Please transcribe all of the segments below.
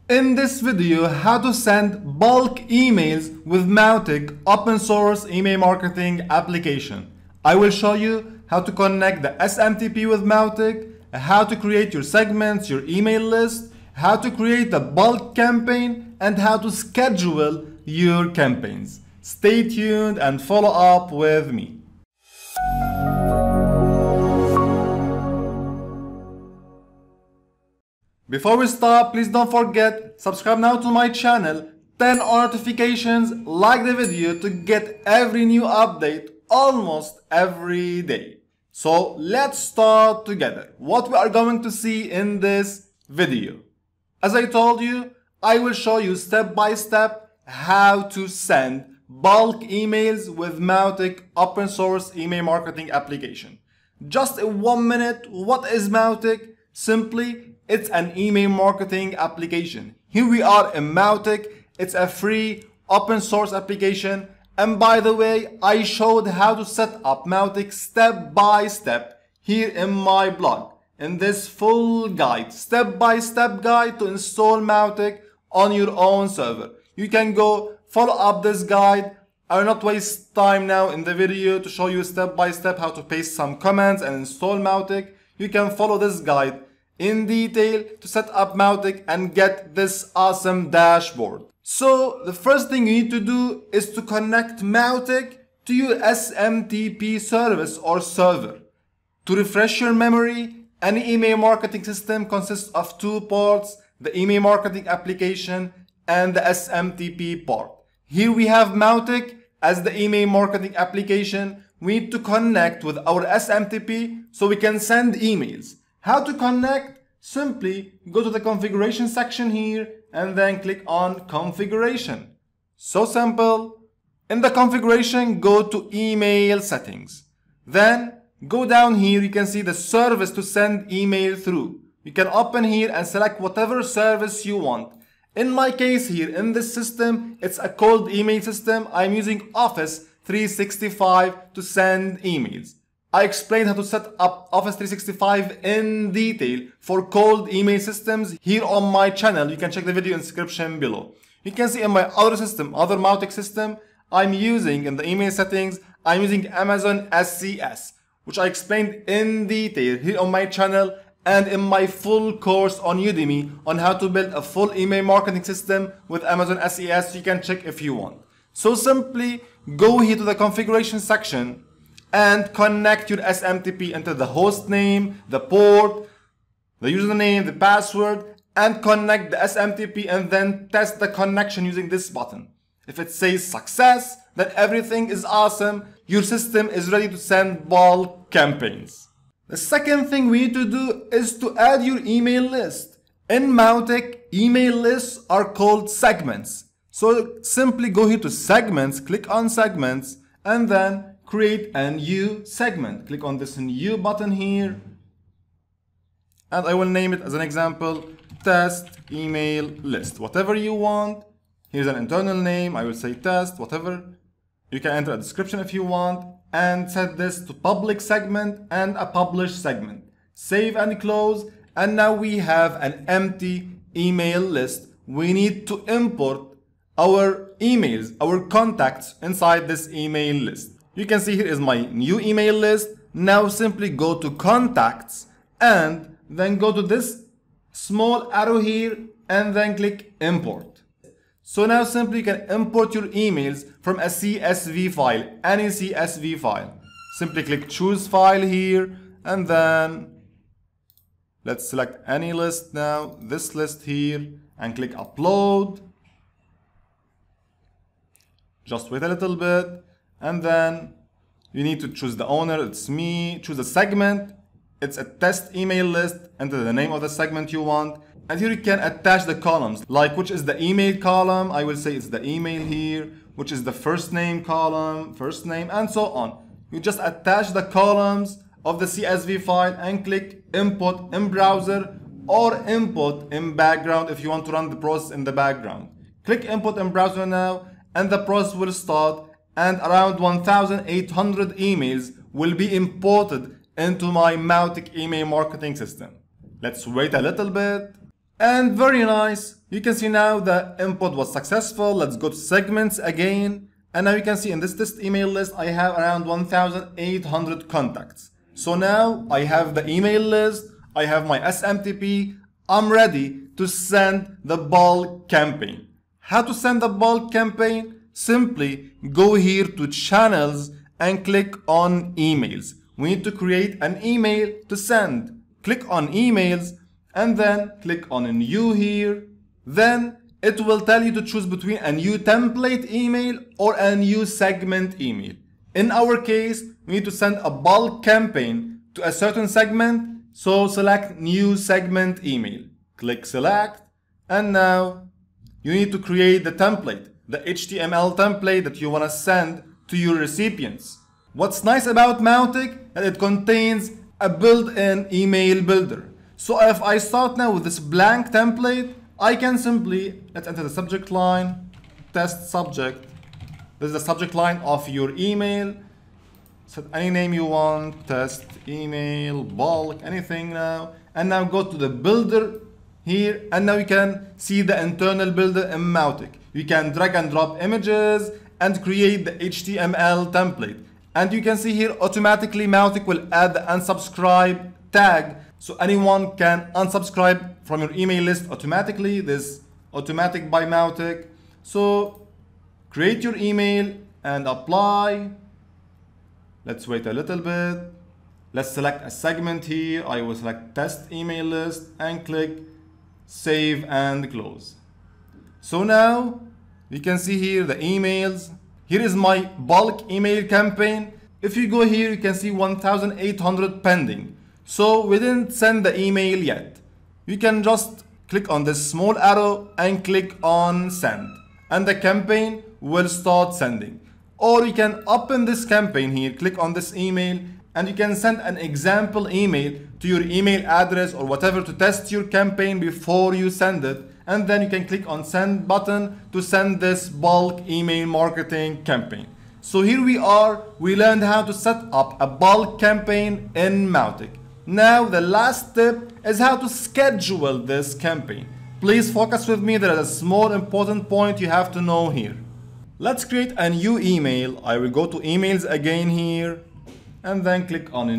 In this video, how to send bulk emails with Mautic open source email marketing application. I will show you how to connect the SMTP with Mautic, how to create your segments, your email list, how to create a bulk campaign, and how to schedule your campaigns. Stay tuned and follow up with me. Before we start, please don't forget, subscribe now to my channel, turn on notifications, like the video to get every new update almost every day. So let's start together. What we are going to see in this video. As I told you, I will show you step by step how to send bulk emails with Mautic open source email marketing application. Just in 1 minute, what is Mautic? Simply, it's an email marketing application. Here we are in Mautic. It's a free open source application. And by the way, I showed how to set up Mautic step by step here in my blog. In this full guide, step by step guide to install Mautic on your own server. You can go follow up this guide. I will not waste time now in the video to show you step by step how to paste some commands and install Mautic. You can follow this guide in detail to set up Mautic and get this awesome dashboard. So the first thing you need to do is to connect Mautic to your SMTP service or server. To refresh your memory, any email marketing system consists of two parts, the email marketing application and the SMTP part. Here we have Mautic as the email marketing application. We need to connect with our SMTP so we can send emails. How to connect? Simply go to the configuration section here and then click on configuration. So simple. In the configuration, go to email settings. Then go down here, you can see the service to send email through. You can open here and select whatever service you want. In my case here, in this system, it's a cold email system. I'm using Office 365 to send emails. I explained how to set up Office 365 in detail for cold email systems here on my channel. You can check the video in the description below. You can see in my other system, other Mautic system, I'm using in the email settings, I'm using Amazon SCS, which I explained in detail here on my channel and in my full course on Udemy on how to build a full email marketing system with Amazon SCS. You can check if you want. So simply go here to the configuration section and connect your SMTP into the host name, the port, the username, the password, and connect the SMTP and then test the connection using this button. If it says success, then everything is awesome. Your system is ready to send bulk campaigns. The second thing we need to do is to add your email list. In Mautic, email lists are called segments. So simply go here to segments, click on segments, and then create a new segment. Click on this new button here. And I will name it as an example, test email list. Whatever you want. Here's an internal name. I will say test, whatever. You can enter a description if you want and set this to public segment and a published segment. Save and close. And now we have an empty email list. We need to import our emails, our contacts inside this email list. You can see here is my new email list. Now simply go to contacts and then go to this small arrow here and then click import. So now simply you can import your emails from a CSV file, any CSV file. Simply click choose file here and then let's select any list now, this list here, and click upload. Just wait a little bit. And then you need to choose the owner, it's me, choose a segment, it's a test email list, enter the name of the segment you want, and here you can attach the columns, like which is the email column, I will say it's the email here, which is the first name column, first name, and so on. You just attach the columns of the CSV file and click import in browser or import in background if you want to run the process in the background. Click import in browser now and the process will start. And around 1,800 emails will be imported into my Mautic email marketing system. Let's wait a little bit. And very nice, You can see now the input was successful. Let's go to segments again. And now you can see in this test email list, I have around 1,800 contacts. So now I have the email list, I have my SMTP, I'm ready to send the bulk campaign. How to send the bulk campaign? Simply go here to channels and click on emails. We need to create an email to send. Click on emails and then click on a new here. Then it will tell you to choose between a new template email or a new segment email. In our case, we need to send a bulk campaign to a certain segment, so select new segment email. Click select, and now you need to create the template, the HTML template that you want to send to your recipients. What's nice about Mautic that it contains a built-in email builder. So if I start now with this blank template, I can simply, let's enter the subject line, test subject. This is the subject line of your email. Set any name you want, test, email, bulk, anything now. And now go to the builder here, and now you can see the internal builder in Mautic. You can drag and drop images and create the HTML template. And you can see here automatically Mautic will add the unsubscribe tag, so anyone can unsubscribe from your email list automatically. This automatic by Mautic. So create your email and apply. Let's wait a little bit. Let's select a segment here. I will select test email list and click save and close. So now you can see here the emails. Here is my bulk email campaign. If you go here, you can see 1,800 pending. So we didn't send the email yet. You can just click on this small arrow and click on send, and the campaign will start sending. Or you can open this campaign here, click on this email, and you can send an example email to your email address or whatever to test your campaign before you send it. And then you can click on send button to send this bulk email marketing campaign. So here we are, we learned how to set up a bulk campaign in Mautic. Now the last tip is how to schedule this campaign. Please focus with me, there is a small important point you have to know here. Let's create a new email. I will go to emails again here and then click on a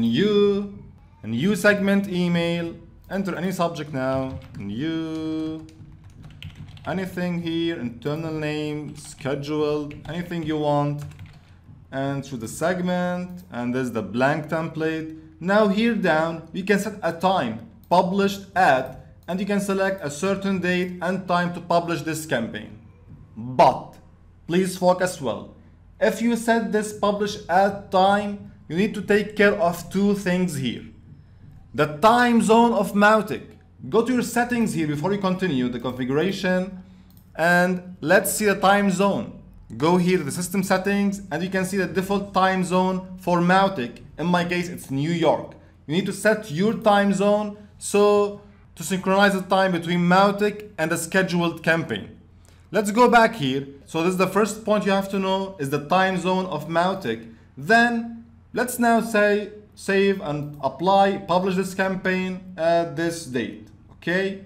new segment email. Enter any subject now, new, anything here, internal name, scheduled, anything you want. And through the segment, and there's the blank template. Now here down, you can set a time, published at, and you can select a certain date and time to publish this campaign. But please focus well. If you set this publish at time, you need to take care of two things here. The time zone of Mautic. Go to your settings here before you continue the configuration, and let's see the time zone. Go here to the system settings, and you can see the default time zone for Mautic. In my case, it's New York. You need to set your time zone so to synchronize the time between Mautic and the scheduled campaign. Let's go back here. So this is the first point you have to know is the time zone of Mautic. Then let's now say save and apply, publish this campaign at this date. Okay.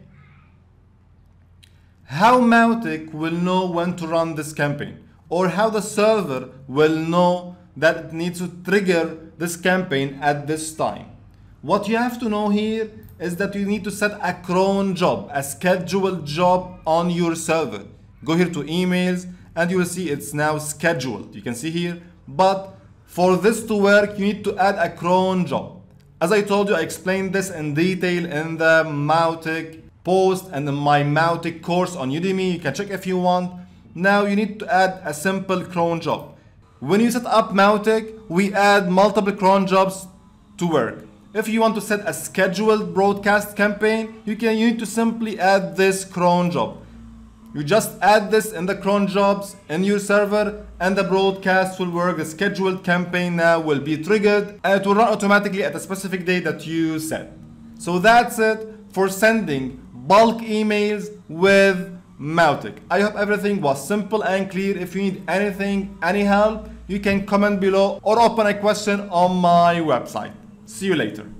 How Mautic will know when to run this campaign, or how the server will know that it needs to trigger this campaign at this time. What you have to know here is that you need to set a cron job, a scheduled job on your server. Go here to emails and you will see it's now scheduled. You can see here, but for this to work, you need to add a cron job. As I told you, I explained this in detail in the Mautic post and in my Mautic course on Udemy. You can check if you want. Now you need to add a simple cron job. When you set up Mautic, we add multiple cron jobs to work. If you want to set a scheduled broadcast campaign, you need to simply add this cron job. You just add this in the cron jobs in your server and the broadcast will work. The scheduled campaign now will be triggered and it will run automatically at a specific date that you set. So that's it for sending bulk emails with Mautic. I hope everything was simple and clear. If you need anything, any help, you can comment below or open a question on my website. See you later.